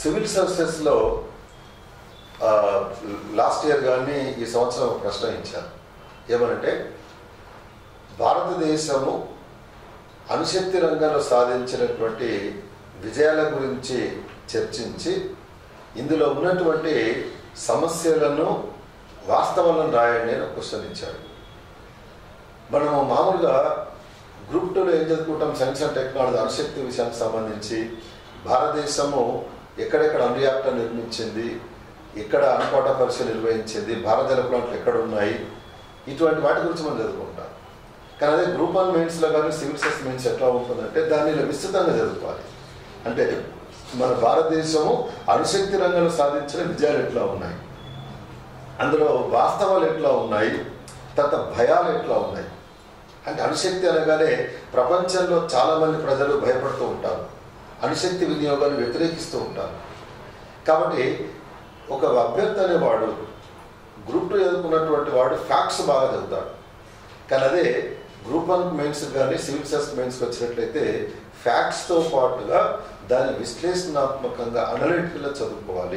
Civil సర్వీసెస్లో last year కానీ ఈ సంవత్సరం ఒక ప్రశ్న ఇచ్చారు. ఏమనంటే భారతదేశము అణుశక్తి రంగంలో సాధించినటువంటి విజయాల గురించి చర్చించి ఇందులో ఉన్నటువంటి సమస్యలను వాస్తవాలను రాయండి అని క్వశ్చన్ ఇచ్చాడు. మనము మామూలుగా గ్రూప్ 2లో ఏం చదువుకుంటాం, సైన్స్ అండ్ టెక్నాలజీ అణుశక్తి విషయానికి సంబంధించి భారతదేశము ఎక్కడెక్కడ అణు రియాక్టర్ నిర్మించింది, ఎక్కడ అణుపాట పరీక్ష నిర్వహించింది, భారత జల ప్లాంట్లు ఎక్కడ ఉన్నాయి, ఇటువంటి వాటి గురించి మనం చదువుకుంటాం. కానీ అదే గ్రూప్ 1 మెయిన్స్లో కానీ సివిల్ సర్వీస్ మెయిన్స్ ఎట్లా ఉంటుందంటే దాన్ని విస్తృతంగా చదువుకోవాలి. అంటే మన భారతదేశము అణుశక్తి రంగంలో సాధించిన విజయాలు ఎట్లా ఉన్నాయి, అందులో వాస్తవాలు ఎట్లా ఉన్నాయి, తర్వాత భయాలు ఎట్లా ఉన్నాయి. అంటే అణుశక్తి అనగానే ప్రపంచంలో చాలామంది ప్రజలు భయపడుతూ ఉంటారు, అణుశక్తి వినియోగాన్ని వ్యతిరేకిస్తూ ఉంటారు. కాబట్టి ఒక అభ్యర్థి అనేవాడు గ్రూప్ 2 చదువుకున్నటువంటి వాడు ఫ్యాక్ట్స్ బాగా చదువుతాడు. కానీ అదే గ్రూప్ 1 మెయిన్స్ కానీ సివిల్ సర్వీస్ మెయిన్స్కి వచ్చినట్లయితే ఫ్యాక్ట్స్తో పాటుగా దాన్ని విశ్లేషణాత్మకంగా అనలిటికల్గా చదువుకోవాలి.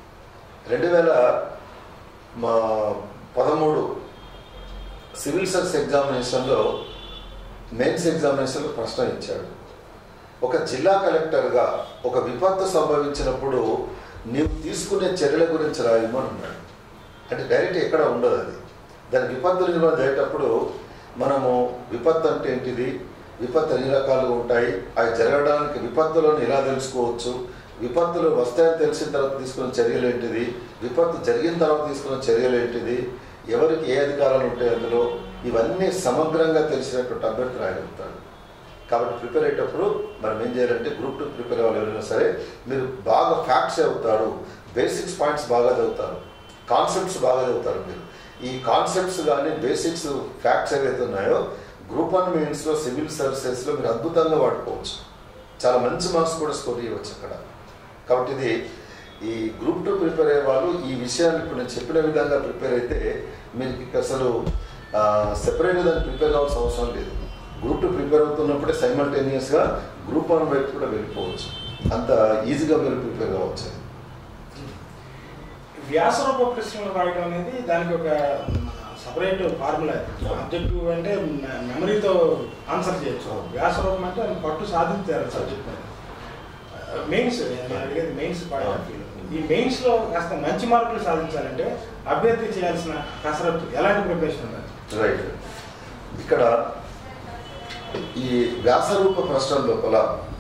2013 సివిల్ సర్వీస్ ఎగ్జామినేషన్లో మెయిన్స్ ఎగ్జామినేషన్లో ప్రశ్న ఇచ్చాడు. ఒక జిల్లా కలెక్టర్గా ఒక విపత్తు సంభవించినప్పుడు నీవు తీసుకునే చర్యల గురించి రాయమని అన్నాడు. అంటే డైరెక్ట్ ఎక్కడ ఉండదు అది. దాని విపత్తు నిర్వహణ చేసేటప్పుడు మనము విపత్తు అంటే ఏంటిది, విపత్తు ఎన్ని రకాలుగా ఉంటాయి, అవి జరగడానికి విపత్తులను ఎలా తెలుసుకోవచ్చు, విపత్తులు వస్తాయని తెలిసిన తర్వాత తీసుకున్న చర్యలు ఏంటిది, విపత్తు జరిగిన తర్వాత తీసుకున్న చర్యలు ఏంటిది, ఎవరికి ఏ అధికారాలు ఉంటాయి అందులో, ఇవన్నీ సమగ్రంగా తెలిసినటువంటి అభ్యర్థి రాయగలుగుతాడు. కాబట్టి ప్రిపేర్ అయ్యేటప్పుడు మనం ఏం చేయాలంటే గ్రూప్ 2 ప్రిపేర్ అవ్వాలి ఎవరైనా సరే, మీరు బాగా ఫ్యాక్ట్స్ చదువుతారు, బేసిక్స్ పాయింట్స్ బాగా చదువుతారు, కాన్సెప్ట్స్ బాగా చదువుతారు. మీరు ఈ కాన్సెప్ట్స్ కానీ బేసిక్స్ ఫ్యాక్ట్స్ ఏవైతే ఉన్నాయో గ్రూప్ 1 మెయిన్స్లో సివిల్ సర్వీసెస్లో మీరు అద్భుతంగా వాడుకోవచ్చు, చాలా మంచి మార్క్స్ కూడా స్కోర్ చేయవచ్చు అక్కడ. కాబట్టి ఇది ఈ గ్రూప్ 2 ప్రిపేర్ అయ్యే వాళ్ళు ఈ విషయాన్ని ఇప్పుడు నేను చెప్పిన విధంగా ప్రిపేర్ అయితే మీకు అసలు సెపరేట్గా దాన్ని ప్రిపేర్ కావాల్సిన అవసరం లేదు. గ్రూప్ 2 ప్రిపేర్ అవుతున్నప్పుడే సైమల్టేనియస్గా గ్రూప్ 1 వైపు కూడా వెళ్ళిపోవచ్చు, అంత ఈజీగా మీరు ప్రిపేర్ కావచ్చు. వ్యాసరూప ప్రశ్నలు రాయడం అనేది దానికి ఒక సపరేట్ ఫార్ములా. ఆబ్జెక్టివ్ అంటే మెమరీతో ఆన్సర్ చేయొచ్చు, వ్యాసరూపం అంటే పట్టు సాధించారు సబ్జెక్ట్ మీద. మెయిన్స్ అడిగేది మెయిన్స్ పాయింట్ ఆఫ్ వ్యూ. ఈ మెయిన్స్లో కాస్త మంచి మార్కులు సాధించాలంటే అభ్యర్థి చేయాల్సిన కసరత్తు ఎలాంటి ప్రిపరేషన్ ఉండాలి? రైట్. ఇక్కడ ఈ వ్యాసరూప ప్రశ్నల లోపల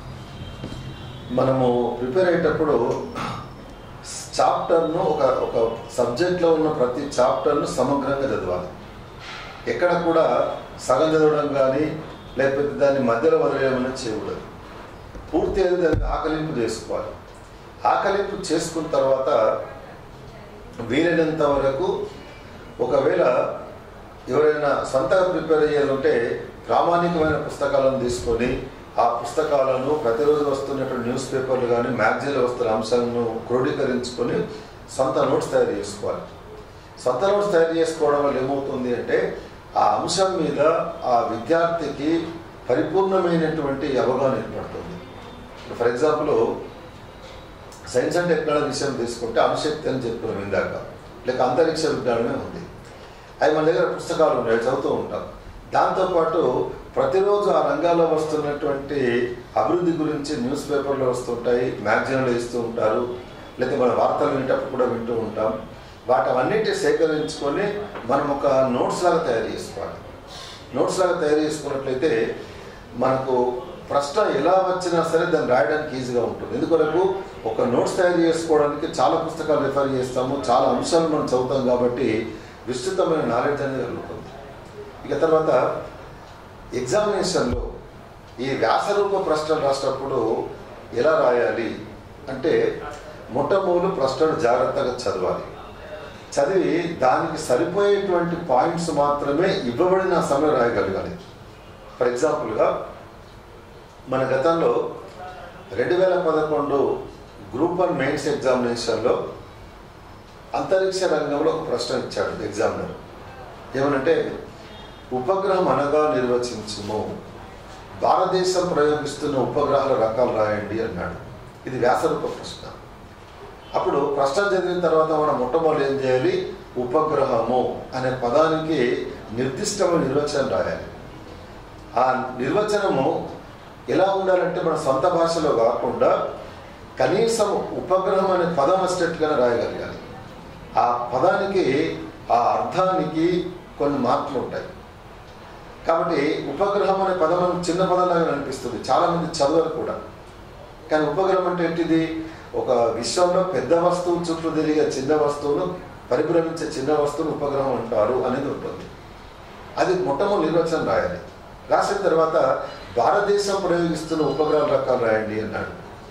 మనము ప్రిపేర్ అయ్యేటప్పుడు చాప్టర్ను ఒక సబ్జెక్ట్లో ఉన్న ప్రతి చాప్టర్ను సమగ్రంగా చదవాలి. ఎక్కడ కూడా సగం చదవడం కానీ లేకపోతే దాన్ని మధ్యలో వదిలేయమని చేయకూడదు. పూర్తిగా దానికి ఆకలింపు చేసుకోవాలి. ఆకలింపు చేసుకున్న తర్వాత వీలైనంత వరకు ఒకవేళ ఎవరైనా సొంతగా ప్రిపేర్ అయ్యేదంటే ప్రామాణికమైన పుస్తకాలను తీసుకొని ఆ పుస్తకాలను ప్రతిరోజు వస్తున్నటువంటి న్యూస్ పేపర్లు కానీ మ్యాగజైన్లో వస్తున్న అంశాలను క్రోడీకరించుకొని సొంత నోట్స్ తయారు చేసుకోవాలి. సొంత నోట్స్ తయారు చేసుకోవడం వల్ల ఏమవుతుంది అంటే ఆ అంశం మీద ఆ విద్యార్థికి పరిపూర్ణమైనటువంటి అవగాహన ఏర్పడుతుంది. For example science and technology విషయం తీసుకుంటే అణుశక్తి అని చెప్పుకున్నాం ఇందాక, లేక అంతరిక్ష విజ్ఞానమే ఉంది. అవి మన దగ్గర పుస్తకాలు ఉన్నాయి, చదువుతూ ఉంటాం. దాంతోపాటు ప్రతిరోజు ఆ రంగాల్లో వస్తున్నటువంటి అభివృద్ధి గురించి న్యూస్ పేపర్లో వస్తుంటాయి, మ్యాగజైన్లో ఇస్తూ ఉంటారు, లేకపోతే మన వార్తలు వినేటప్పుడు కూడా వింటూ ఉంటాం. వాటన్నిటిని సేకరించుకొని మనం ఒక నోట్స్ లాగా తయారు చేసుకోవాలి. నోట్స్ లాగా తయారు చేసుకున్నట్లయితే మనకు ప్రశ్న ఎలా వచ్చినా సరే దాన్ని రాయడానికి ఈజీగా ఉంటుంది. ఎందుకొరకు ఒక నోట్స్ తయారు చేసుకోవడానికి చాలా పుస్తకాలు రిఫర్ చేస్తాము, చాలా అంశాలు మనం చదువుతాం కాబట్టి విస్తృతమైన నాలెడ్జ్ అనేది కలుగుతుంది. ఇక తర్వాత ఎగ్జామినేషన్లో ఈ వ్యాసరూప ప్రశ్నలు రాసేటప్పుడు ఎలా రాయాలి అంటే మొట్టమొదటి ప్రశ్నలు జాగ్రత్తగా చదవాలి. చదివి దానికి సరిపోయేటువంటి పాయింట్స్ మాత్రమే ఇవ్వబడిన సమయం రాయగలగాలి. ఫర్ ఎగ్జాంపుల్గా మన గతంలో 2011 గ్రూప్ 1 మెయిన్స్ ఎగ్జామినేషన్లో అంతరిక్ష రంగంలో ఒక ప్రశ్న ఇచ్చాడు ఎగ్జామినర్. ఏమనంటే ఉపగ్రహం అనగా నిర్వచించుము, భారతదేశం ప్రయోగిస్తున్న ఉపగ్రహాల రకాలు రాయండి అన్నాడు. ఇది వ్యాసరూప ప్రశ్న. అప్పుడు ప్రశ్న చదివిన తర్వాత మనం మొట్టమొదటి ఏం చేయాలి? ఉపగ్రహము అనే పదానికి నిర్దిష్టమైన నిర్వచనం రాయాలి. ఆ నిర్వచనము ఎలా ఉండాలంటే మన సొంత భాషలో కాకుండా కనీసం ఉపగ్రహం అనే పదం వచ్చేట్టుగానే రాయగలగాలి. ఆ పదానికి ఆ అర్థానికి కొన్ని మార్పులు ఉంటాయి. కాబట్టి ఉపగ్రహం అనే పదం చిన్న పదంలాగా అనిపిస్తుంది, చాలామంది చదవరు కూడా. కానీ ఉపగ్రహం అంటే ఏంటిది? ఒక విశ్వంలో పెద్ద వస్తువు చుట్టూ తిరిగే చిన్న వస్తువును, పరిభ్రమించే చిన్న వస్తువును ఉపగ్రహం అంటారు అనేది ఉంటుంది. అది మొట్టమొదటి నిర్వచనం రాయాలి. రాసిన తర్వాత భారతదేశం ప్రయోగిస్తున్న ఉపగ్రహాల రకాలు రాయండి అన్నాడు.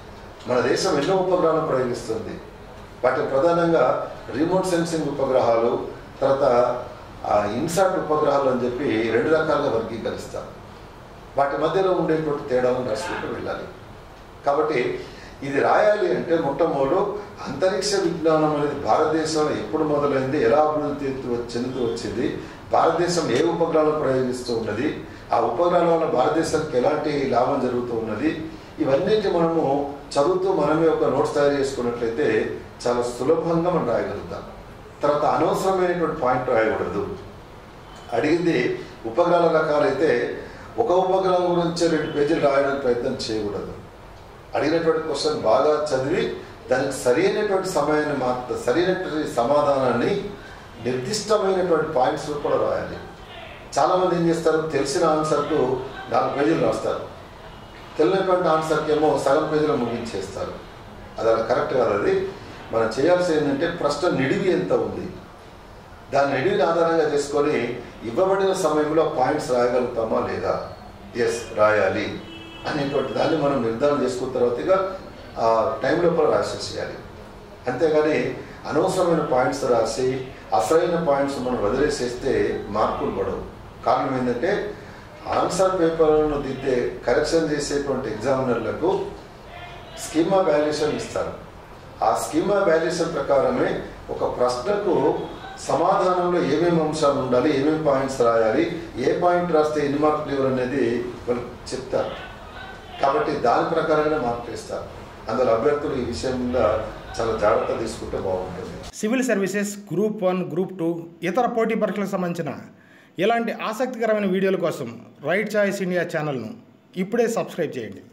మన దేశం ఎన్నో ఉపగ్రహాలను ప్రయోగిస్తుంది. వాటి ప్రధానంగా రిమోట్ సెన్సింగ్ ఉపగ్రహాలు, తర్వాత ఇన్సాట్ ఉపగ్రహాలు అని చెప్పి 2 రకాలుగా వర్గీకరిస్తాం. వాటి మధ్యలో ఉండేటువంటి తేడాలను రాసుకుంటూ వెళ్ళాలి. కాబట్టి ఇది రాయాలి అంటే మొట్టమొదటి అంతరిక్ష విజ్ఞానం అనేది భారతదేశంలో ఎప్పుడు మొదలైంది, ఎలా అభివృద్ధి చెందుతూ వచ్చింది, భారతదేశం ఏ ఉపగ్రహాలను ప్రయోగిస్తూ ఉన్నది, ఆ ఉపగ్రహాల వల్ల భారతదేశానికి ఎలాంటి లాభం జరుగుతూ ఉన్నది, ఇవన్నిటి మనము చదువుతూ మనమే ఒక నోట్స్ తయారు చేసుకున్నట్లయితే చాలా సులభంగా మనం రాయగలుగుతాం. తర్వాత అనవసరమైనటువంటి పాయింట్ రాయకూడదు. అడిగింది ఉపగ్రహాల రకాలైతే ఒక ఉపగ్రహం గురించి 2 పేజీలు రాయడానికి ప్రయత్నం చేయకూడదు. అడిగినటువంటి క్వశ్చన్ బాగా చదివి దానికి సరైనటువంటి సమయాన్ని సరైనటువంటి సమాధానాన్ని నిర్దిష్టమైనటువంటి పాయింట్స్ కూడా రాయాలి. చాలామంది ఏం చేస్తారు? తెలిసిన ఆన్సర్కు 4 పేజీలు రాస్తారు, తెలియనటువంటి ఆన్సర్కి ఏమో సగం పేజీలో ముగించేస్తారు. అది అలా కరెక్ట్ కాదు. అది మనం చేయాల్సి ఏంటంటే ప్రశ్న నిడివి ఎంత ఉంది, దాని నిడివిని ఆధారంగా చేసుకొని ఇవ్వబడిన సమయంలో పాయింట్స్ రాయగలుగుతామా లేదా, ఎస్ రాయాలి అనేటువంటి దాన్ని మనం నిర్ధారణ చేసుకున్న తర్వాత ఆ టైం లోపల రాసేసేయాలి. అంతేగాని అనవసరమైన పాయింట్స్ రాసి అసలైన పాయింట్స్ మనం వదిలేసేస్తే మార్కులు పడవు. కారణం ఏంటంటే ఆన్సర్ పేపర్లను దిద్దే కరెక్షన్ చేసేటువంటి ఎగ్జామినర్లకు స్కీమా వాల్యుయేషన్ ఇస్తారు. ఆ స్కీమా వాల్యుయేషన్ ప్రకారమే ఒక ప్రశ్నకు సమాధానంలో ఏమేమి అంశాలు ఉండాలి, ఏమేమి పాయింట్స్ రాయాలి, ఏ పాయింట్ రాస్తే ఎన్ని మార్కులు ఇవ్వరు అనేది వాళ్ళు చెప్తారు. కాబట్టి దాని ప్రకారంగా మార్కులు ఇస్తారు. అందులో అభ్యర్థులు ఈ విషయంలో చాలా జాగ్రత్త తీసుకుంటే బాగుంటుంది. సివిల్ సర్వీసెస్ గ్రూప్ 1, గ్రూప్ 2 ఇతర పోటీ పరీక్షలకు సంబంధించిన ఇలాంటి ఆసక్తికరమైన వీడియోల కోసం రైట్ చాయిస్ ఇండియా ఛానల్ను ఇప్పుడే సబ్స్క్రైబ్ చేయండి.